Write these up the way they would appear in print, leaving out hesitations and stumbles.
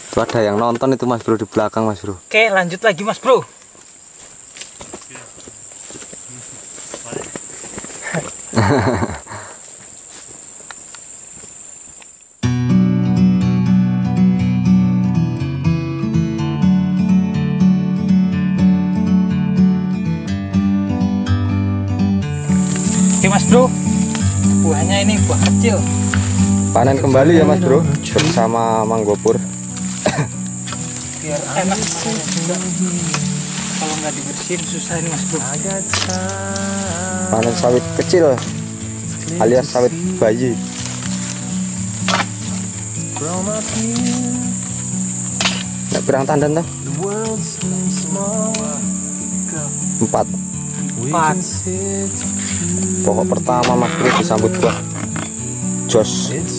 Tuh ada yang nonton itu Mas Bro di belakang Mas Bro. Oke, lanjut lagi Mas Bro. Oke Mas Bro, buahnya ini buah kecil. Panen kembali ya Mas Bro bersama Mang Gopur. Biar enak. Kalau nggak dibersihin susah ini Mas Bro. Panen sawit kecil alias sawit bayi. Nggak kurang tandan tuh? 4. Pokok pertama Mas Bro disambut buah jos. 1.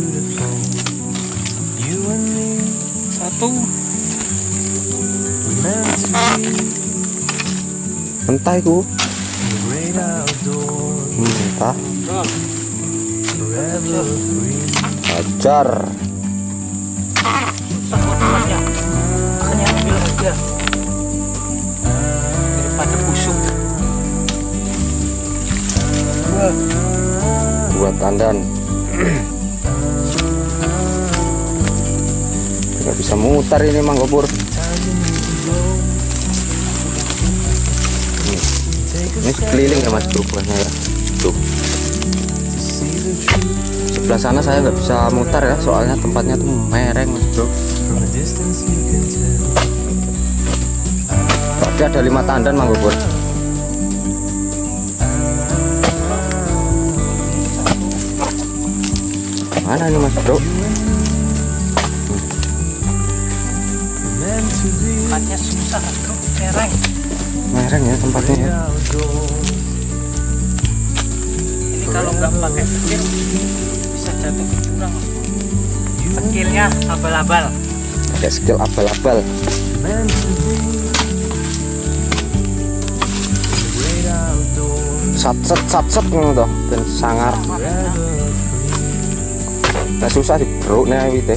Entah itu. Entah. Ajar. Susah buatnya. Makanya ambil aja. Daripada busuk. Buat tandan. Nggak bisa mutar ini Mang Gopur. Ini keliling ya Mas Bro buahnya ya. Tuh. Sebelah sana saya nggak bisa mutar ya, soalnya tempatnya tuh mereng Mas Bro. Tapi ada 5 tandan Mang Gopur. Mana ini Mas Bro? Tempatnya susah Mas Bro, mereng. Mereng ya tempatnya ya. Ini kalau nggak pakai skill bisa jatuh ke jurang. Skillnya abal-abal. Pakai skill abal-abal. Sat-set ngono toh, ben sangar. Nah susah di bro nih wite.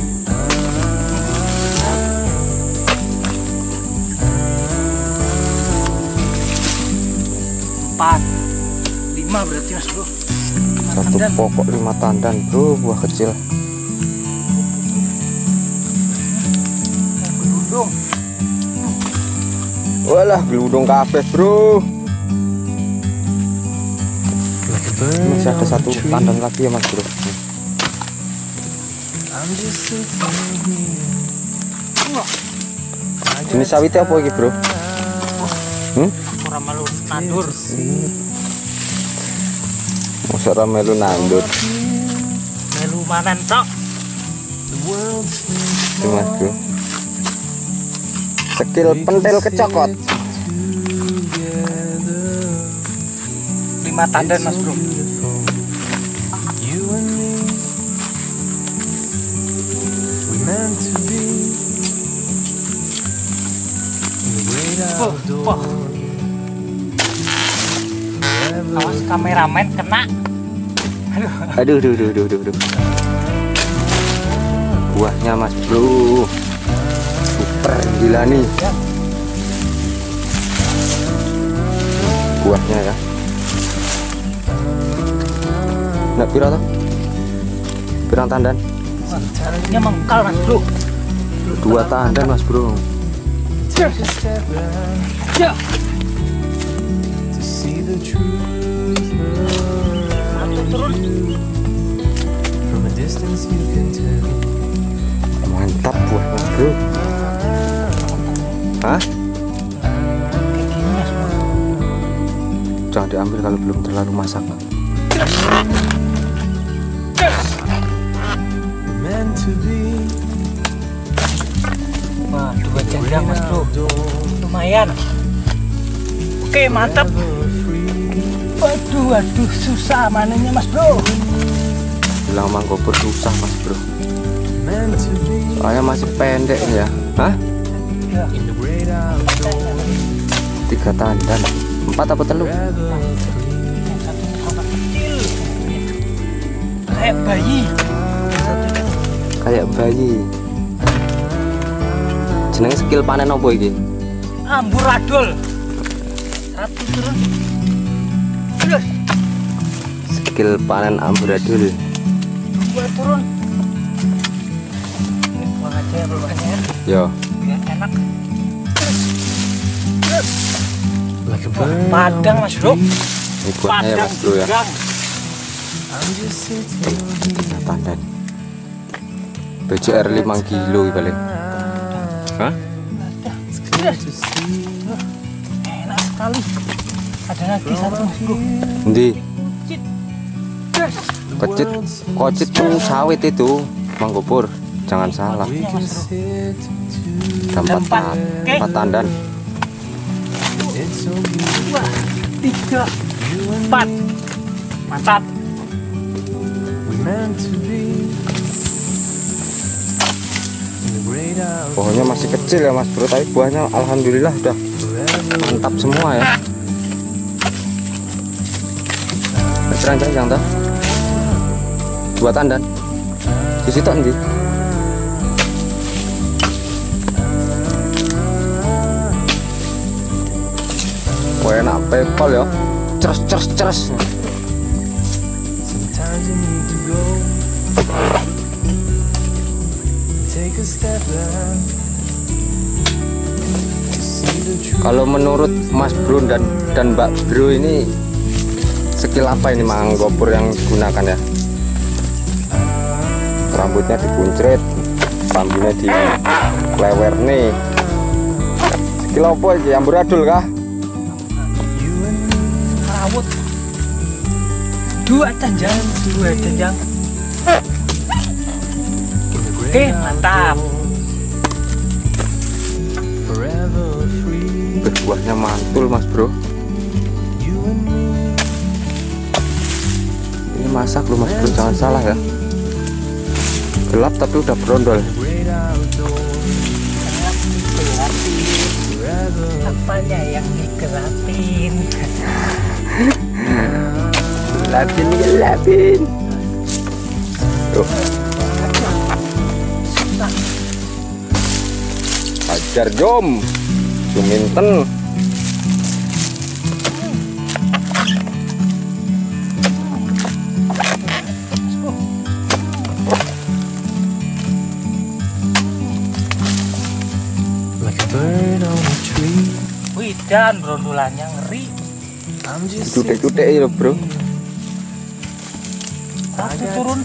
4, 5 berarti Mas Bro. 1 pokok 5 tandan Bro, buah kecil. Geludung. Walah geludung kabeh Bro. Masih ada 1 tandan lagi ya Mas Bro. Jenis sawitnya apa ini Bro? Ora melu nandur. Masa ora melu nandur. Melu manen tok. Ini Mas Bro. Skill pentil kecokot. 5 tandan Mas Bro. Wah. Awas kameramen kena. Aduh. Buahnya Mas Bro. Super gila nih. Buahnya ya. Nggak pira toh? Pirang tandan? Ini mengkal Mas Bro. 2 tandan Mas Bro. Ya. Turun. Mantap buah Mas Bro. Hah? Jangan diambil kalau belum terlalu masak. Wah, 2 jendang Mas Bro. Lumayan. Oke, mantap. Waduh, susah manennya Mas Bro. Bilang Mang Gopur susah Mas Bro. Soalnya masih pendek ya. Hah? 3 tandan. 4 apa telur? Yang satunya sangat kecil. Kayak bayi. Kayak bayi. jenenge skill panen apa iki? Amburadul. Satu turun. Terus. Skill panen amburadul. Dua turun. Ini buang aja ya peluangnya. Yo. Biar enak. Terus. Padang Mas Bro. Ini buahnya ya Mas Bro ya. Pandan. BCR 5 kilo paling. Hah? Enak sekali. Ada lagi satu Mas Bro. Endi? Terus. Kocit tuh sawit itu, Mang Gopur. Jangan salah. Empat tandan. 2, 3, 4. Mantap. Pohonnya masih kecil ya Mas Bro, tapi buahnya alhamdulillah udah mantap semua ya. Ranjang tuh. 2 tandan. Di situ nanti. Wah enak pepal ya. Ceres. Kalau menurut Mas Bro dan Mbak Bro ini skill apa ini Mang Gopur yang digunakan ya? Rambutnya dipuncret, rambutnya di lewer nih. Skill apa ini? Amburadul kah? Rawut. 2 janjang. Oke, mantap. Buahnya mantul Mas Bro. Ini masak loh Mas Bro, jangan salah ya. Gelap tapi udah berondol. Apanya yang digelapin? Gelapin. Tuh. Ajar jom. Juminten. Wih, dan brondolannya ngeri. Cutek-cutek ya Bro. Satu turun.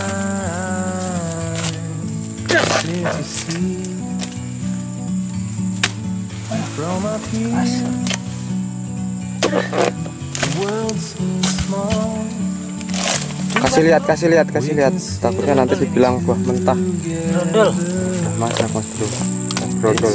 Kasih lihat. Takutnya nanti dibilang buah mentah. Brondol. Udah masak Mas Bro. Brondol.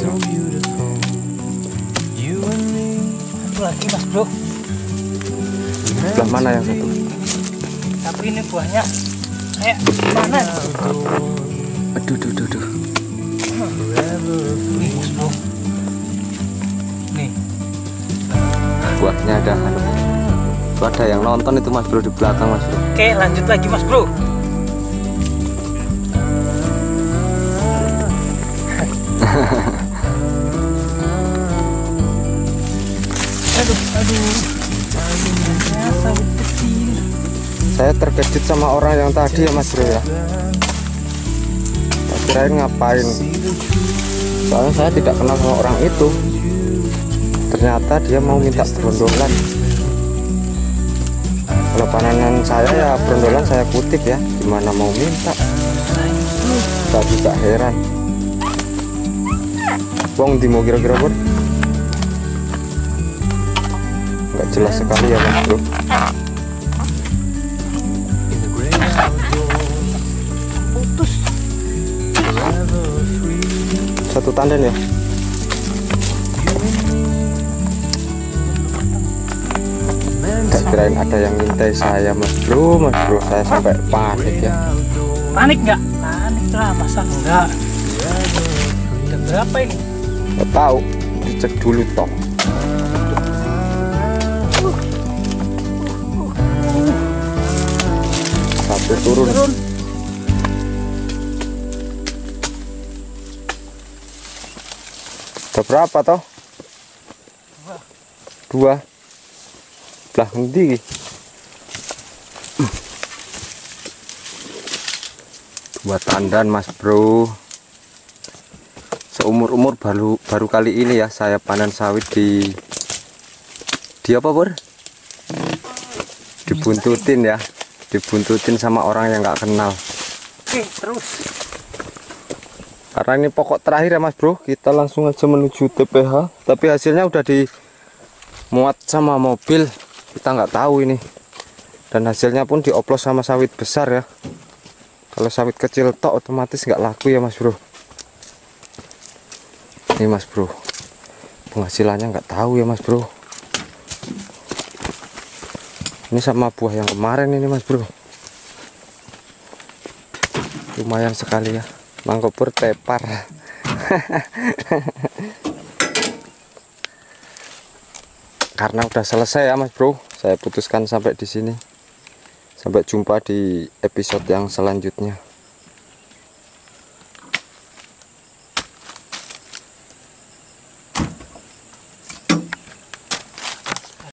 Satu lagi Mas Bro. Sebelah mana yang satu? Tapi ini buahnya kayak mana? Aduh. Nih Mas Bro. Nih. Buahnya ada. Tuh ada yang nonton itu Mas Bro di belakang Mas Bro. Oke, lanjut lagi Mas Bro. Aduh. Ya, sawit kecil. Saya terkejut sama orang yang tadi ya Mas Bro ya. Saya kirain ngapain. Soalnya saya tidak kenal sama orang itu. Ternyata dia mau minta brondolan. Kalau panenan saya ya brondolan saya kutip ya. Gimana mau minta? Saya juga heran. Wong di mau kira-kira Bro? Nggak jelas sekali ya Mas Bro. Putus. Satu tandan ya. Nggak kirain ada yang mintai saya Mas Bro. Saya sampai panik ya. Panik nggak? Panik lah, masa enggak? Udah berapa ini? Nggak tahu, dicek dulu toh. Satu turun. Udah berapa toh? Dua. Belah ngendi iki? Dua tandan Mas Bro. Seumur-umur baru kali ini ya saya panen sawit di apa Pur? Dibuntutin ya, dibuntutin sama orang yang nggak kenal. Oke, terus. Karena ini pokok terakhir ya Mas Bro, kita langsung aja menuju TPH. Tapi hasilnya udah dimuat sama mobil, kita nggak tahu ini. Dan hasilnya pun dioplos sama sawit besar ya. Kalau sawit kecil tok otomatis nggak laku ya Mas Bro. Ini Mas Bro, penghasilannya nggak tahu ya Mas Bro. Ini sama buah yang kemarin ini Mas Bro. Lumayan sekali ya. Mang Gopur tepar. Karena udah selesai ya Mas Bro, saya putuskan sampai di sini. Sampai jumpa di episode yang selanjutnya.